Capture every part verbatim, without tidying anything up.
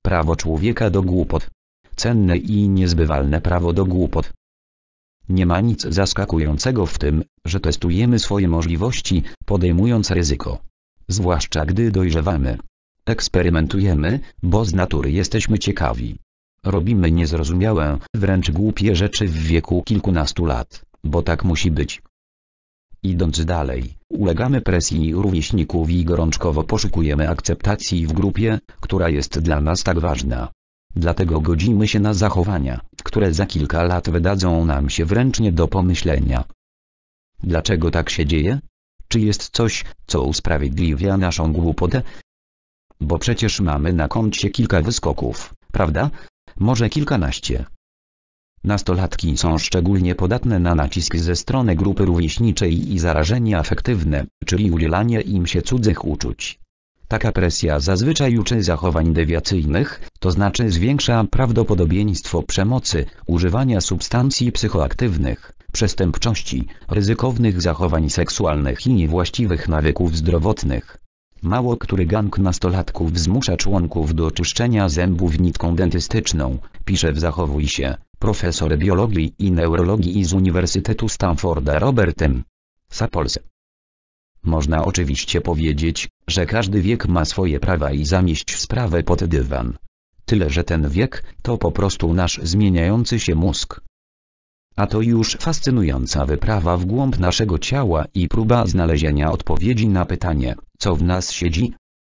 prawo człowieka do głupot. Cenne i niezbywalne prawo do głupot. Nie ma nic zaskakującego w tym, że testujemy swoje możliwości, podejmując ryzyko. Zwłaszcza gdy dojrzewamy. Eksperymentujemy, bo z natury jesteśmy ciekawi. Robimy niezrozumiałe, wręcz głupie rzeczy w wieku kilkunastu lat, bo tak musi być. Idąc dalej, ulegamy presji rówieśników i gorączkowo poszukujemy akceptacji w grupie, która jest dla nas tak ważna. Dlatego godzimy się na zachowania, które za kilka lat wydadzą nam się wręcz nie do pomyślenia. Dlaczego tak się dzieje? Czy jest coś, co usprawiedliwia naszą głupotę? Bo przecież mamy na koncie kilka wyskoków, prawda? Może kilkanaście. Nastolatki są szczególnie podatne na nacisk ze strony grupy rówieśniczej i zarażenie afektywne, czyli udzielanie im się cudzych uczuć. Taka presja zazwyczaj uczy zachowań dewiacyjnych, to znaczy zwiększa prawdopodobieństwo przemocy, używania substancji psychoaktywnych, przestępczości, ryzykownych zachowań seksualnych i niewłaściwych nawyków zdrowotnych. Mało który gang nastolatków zmusza członków do czyszczenia zębów nitką dentystyczną, pisze w Zachowuj się profesor biologii i neurologii z Uniwersytetu Stanforda Robert M. Sapolsky. Można oczywiście powiedzieć, że każdy wiek ma swoje prawa i zamieść sprawę pod dywan. Tyle że ten wiek to po prostu nasz zmieniający się mózg. A to już fascynująca wyprawa w głąb naszego ciała i próba znalezienia odpowiedzi na pytanie, co w nas siedzi?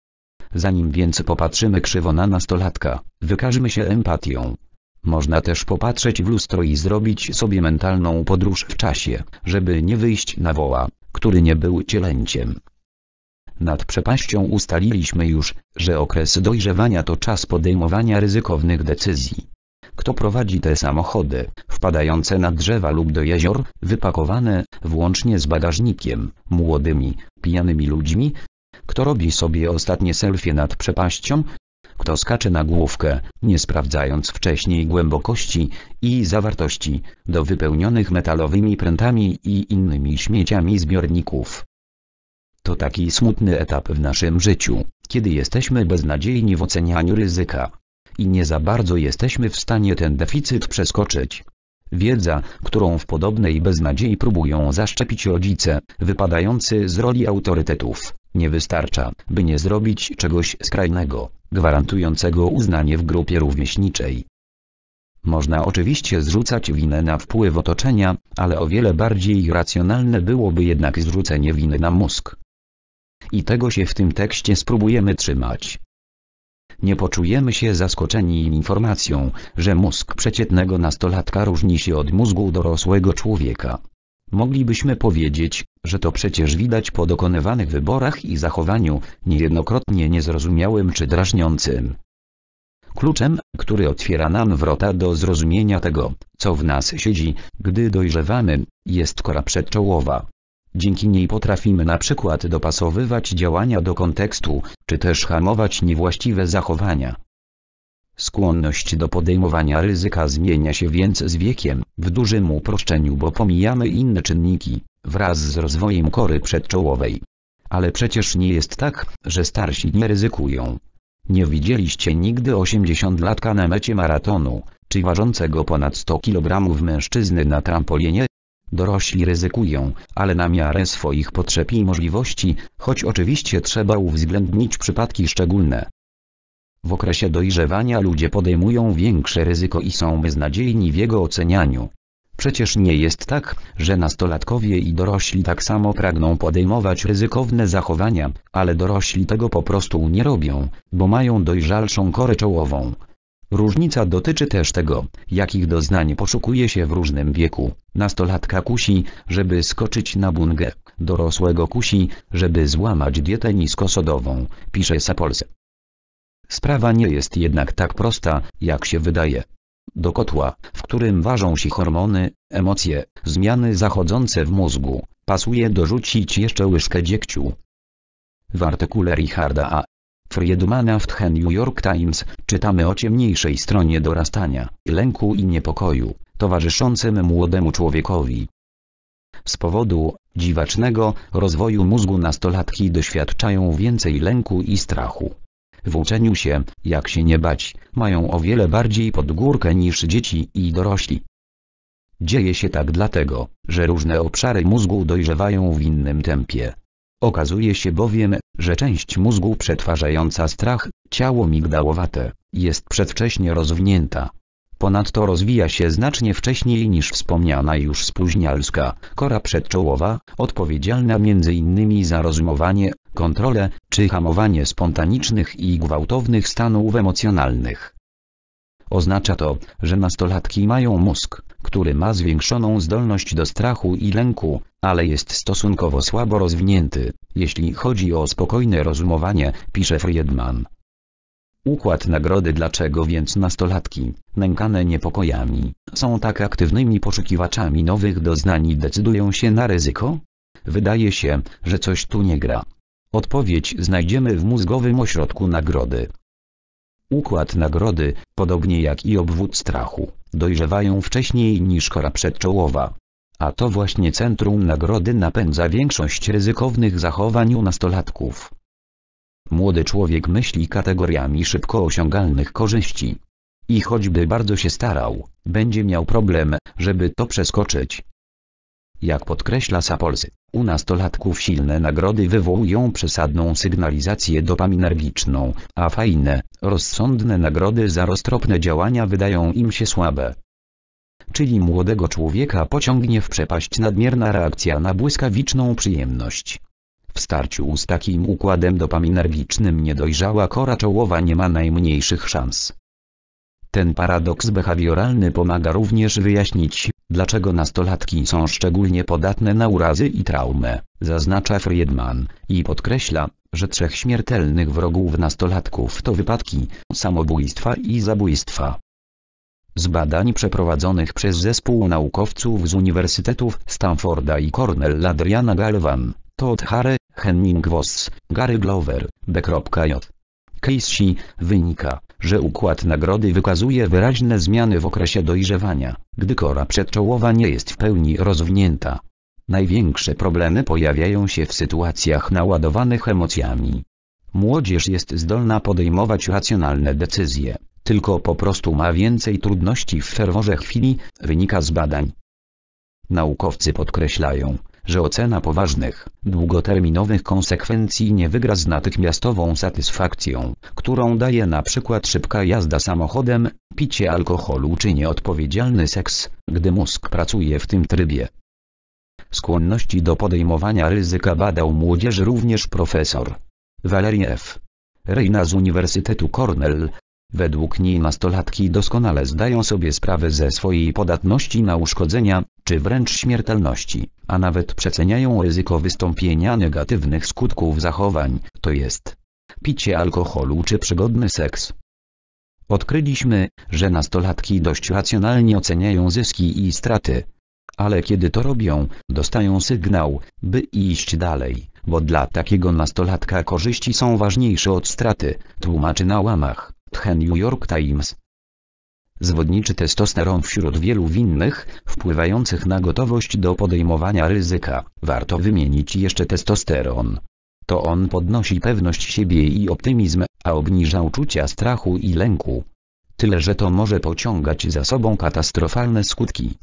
Zanim więc popatrzymy krzywo na nastolatka, wykażmy się empatią. Można też popatrzeć w lustro i zrobić sobie mentalną podróż w czasie, żeby nie wyjść na woła, który nie był cielęciem. Nad przepaścią ustaliliśmy już, że okres dojrzewania to czas podejmowania ryzykownych decyzji. Kto prowadzi te samochody, wpadające na drzewa lub do jezior, wypakowane, włącznie z bagażnikiem, młodymi, pijanymi ludźmi? Kto robi sobie ostatnie selfie nad przepaścią? Kto skacze na główkę, nie sprawdzając wcześniej głębokości i zawartości, do wypełnionych metalowymi prętami i innymi śmieciami zbiorników? To taki smutny etap w naszym życiu, kiedy jesteśmy beznadziejni w ocenianiu ryzyka. I nie za bardzo jesteśmy w stanie ten deficyt przeskoczyć. Wiedza, którą w podobnej beznadziei próbują zaszczepić rodzice, wypadający z roli autorytetów, nie wystarcza, by nie zrobić czegoś skrajnego, gwarantującego uznanie w grupie rówieśniczej. Można oczywiście zrzucać winę na wpływ otoczenia, ale o wiele bardziej racjonalne byłoby jednak zrzucenie winy na mózg. I tego się w tym tekście spróbujemy trzymać. Nie poczujemy się zaskoczeni informacją, że mózg przeciętnego nastolatka różni się od mózgu dorosłego człowieka. Moglibyśmy powiedzieć, że to przecież widać po dokonywanych wyborach i zachowaniu, niejednokrotnie niezrozumiałym czy drażniącym. Kluczem, który otwiera nam wrota do zrozumienia tego, co w nas siedzi, gdy dojrzewamy, jest kora przedczołowa. Dzięki niej potrafimy na przykład dopasowywać działania do kontekstu, czy też hamować niewłaściwe zachowania. Skłonność do podejmowania ryzyka zmienia się więc z wiekiem, w dużym uproszczeniu, bo pomijamy inne czynniki, wraz z rozwojem kory przedczołowej. Ale przecież nie jest tak, że starsi nie ryzykują. Nie widzieliście nigdy osiemdziesięciolatka na mecie maratonu, czy ważącego ponad sto kilogramów mężczyzny na trampolinie? Dorośli ryzykują, ale na miarę swoich potrzeb i możliwości, choć oczywiście trzeba uwzględnić przypadki szczególne. W okresie dojrzewania ludzie podejmują większe ryzyko i są beznadziejni w jego ocenianiu. Przecież nie jest tak, że nastolatkowie i dorośli tak samo pragną podejmować ryzykowne zachowania, ale dorośli tego po prostu nie robią, bo mają dojrzalszą korę czołową. Różnica dotyczy też tego, jakich doznań poszukuje się w różnym wieku. Nastolatka kusi, żeby skoczyć na bungę, dorosłego kusi, żeby złamać dietę niskosodową, pisze Sapolsky. Sprawa nie jest jednak tak prosta, jak się wydaje. Do kotła, w którym ważą się hormony, emocje, zmiany zachodzące w mózgu, pasuje dorzucić jeszcze łyżkę dziegciu. W artykule Richarda A. Friedmana w The New York Times czytamy o ciemniejszej stronie dorastania, lęku i niepokoju, towarzyszącym młodemu człowiekowi. Z powodu dziwacznego rozwoju mózgu nastolatki doświadczają więcej lęku i strachu. w uczeniu się, jak się nie bać, mają o wiele bardziej pod górkę niż dzieci i dorośli. Dzieje się tak dlatego, że różne obszary mózgu dojrzewają w innym tempie. Okazuje się bowiem, że część mózgu przetwarzająca strach, ciało migdałowate, jest przedwcześnie rozwinięta. Ponadto rozwija się znacznie wcześniej niż wspomniana już spóźnialska kora przedczołowa, odpowiedzialna między innymi za rozumowanie, kontrolę czy hamowanie spontanicznych i gwałtownych stanów emocjonalnych. Oznacza to, że nastolatki mają mózg, który ma zwiększoną zdolność do strachu i lęku, ale jest stosunkowo słabo rozwinięty, jeśli chodzi o spokojne rozumowanie, pisze Friedman. Układ nagrody. Dlaczego więc nastolatki, nękane niepokojami, są tak aktywnymi poszukiwaczami nowych doznań i decydują się na ryzyko? Wydaje się, że coś tu nie gra. Odpowiedź znajdziemy w mózgowym ośrodku nagrody. Układ nagrody, podobnie jak i obwód strachu, dojrzewają wcześniej niż kora przedczołowa. A to właśnie centrum nagrody napędza większość ryzykownych zachowań u nastolatków. Młody człowiek myśli kategoriami szybko osiągalnych korzyści. I choćby bardzo się starał, będzie miał problem, żeby to przeskoczyć. Jak podkreśla Sapolsky, u nastolatków silne nagrody wywołują przesadną sygnalizację dopaminergiczną, a fajne, rozsądne nagrody za roztropne działania wydają im się słabe. Czyli młodego człowieka pociągnie w przepaść nadmierna reakcja na błyskawiczną przyjemność. W starciu z takim układem dopaminergicznym niedojrzała kora czołowa nie ma najmniejszych szans. Ten paradoks behawioralny pomaga również wyjaśnić, dlaczego nastolatki są szczególnie podatne na urazy i traumę, zaznacza Friedman, i podkreśla, że trzech śmiertelnych wrogów nastolatków to wypadki, samobójstwa i zabójstwa. Z badań przeprowadzonych przez zespół naukowców z uniwersytetów Stanforda i Cornell Adriana Galvan, Todd Hare, Henning Voss, Gary Glover, B.J. Casey, wynika, że układ nagrody wykazuje wyraźne zmiany w okresie dojrzewania, gdy kora przedczołowa nie jest w pełni rozwinięta. Największe problemy pojawiają się w sytuacjach naładowanych emocjami. Młodzież jest zdolna podejmować racjonalne decyzje, tylko po prostu ma więcej trudności w ferworze chwili, wynika z badań. Naukowcy podkreślają, że ocena poważnych, długoterminowych konsekwencji nie wygra z natychmiastową satysfakcją, którą daje na przykład szybka jazda samochodem, picie alkoholu czy nieodpowiedzialny seks, gdy mózg pracuje w tym trybie. Skłonności do podejmowania ryzyka badał młodzieży również profesor Valerie F. Reina z Uniwersytetu Cornell. Według niej nastolatki doskonale zdają sobie sprawę ze swojej podatności na uszkodzenia, czy wręcz śmiertelności, a nawet przeceniają ryzyko wystąpienia negatywnych skutków zachowań, to jest picie alkoholu czy przygodny seks. Odkryliśmy, że nastolatki dość racjonalnie oceniają zyski i straty. Ale kiedy to robią, dostają sygnał, by iść dalej, bo dla takiego nastolatka korzyści są ważniejsze od straty, tłumaczy na łamach The New York Times. Zwodniczy testosteron wśród wielu winnych, wpływających na gotowość do podejmowania ryzyka, warto wymienić jeszcze testosteron. To on podnosi pewność siebie i optymizm, a obniża uczucia strachu i lęku. Tyle że to może pociągać za sobą katastrofalne skutki.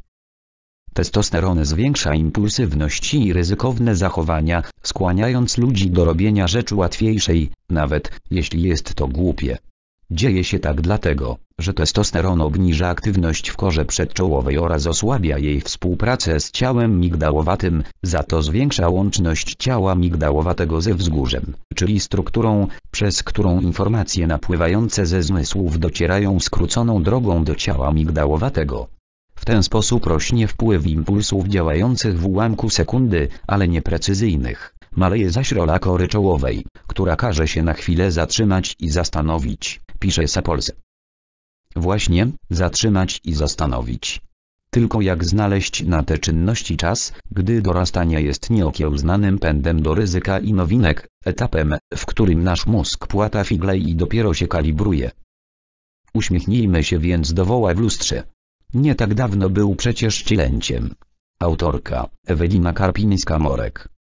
Testosteron zwiększa impulsywność i ryzykowne zachowania, skłaniając ludzi do robienia rzeczy łatwiejszej, nawet jeśli jest to głupie. Dzieje się tak dlatego, że testosteron obniża aktywność w korze przedczołowej oraz osłabia jej współpracę z ciałem migdałowatym, za to zwiększa łączność ciała migdałowatego ze wzgórzem, czyli strukturą, przez którą informacje napływające ze zmysłów docierają skróconą drogą do ciała migdałowatego. W ten sposób rośnie wpływ impulsów działających w ułamku sekundy, ale nieprecyzyjnych. Maleje zaś rola kory czołowej, która każe się na chwilę zatrzymać i zastanowić, pisze Sapolsky. Właśnie, zatrzymać i zastanowić. Tylko jak znaleźć na te czynności czas, gdy dorastanie jest nieokiełznanym pędem do ryzyka i nowinek, etapem, w którym nasz mózg płata figle i dopiero się kalibruje. Uśmiechnijmy się więc do woła w lustrze. Nie tak dawno był przecież cielęciem. Autorka Ewelina Karpińska-Morek.